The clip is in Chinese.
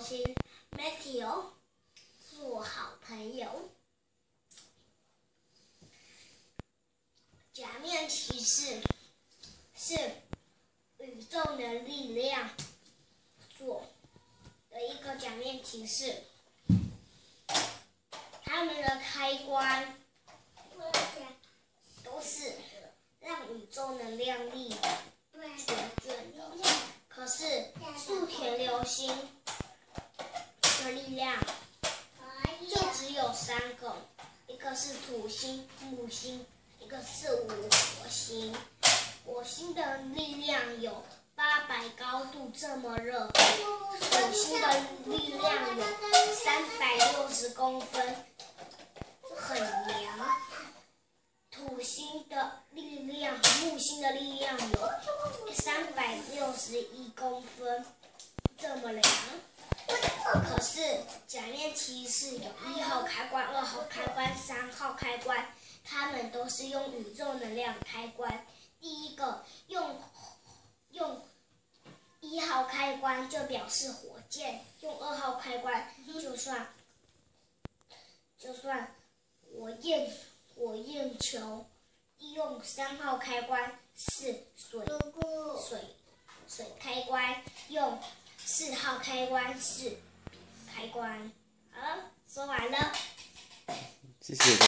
星 Matthew 做好朋友。假面骑士是宇宙的力量做的一个假面骑士，他们的开关都是让宇宙能量力全卷的。可是素田流星的力量就只有3个，一个是土星、木星，一个是火星。火星的力量有800高度这么热，土星的力量有360公分，很凉。土星的力量，木星的力量有361公分，这么凉。可是假面騎士有1号开关、2号开关、3号开关，他们都是用宇宙能量开关。第一个用1号开关就表示火箭，用2号开关就算火焰球，用3号开关是水开关，用4号开关是开关。好了，说完了。 谢谢。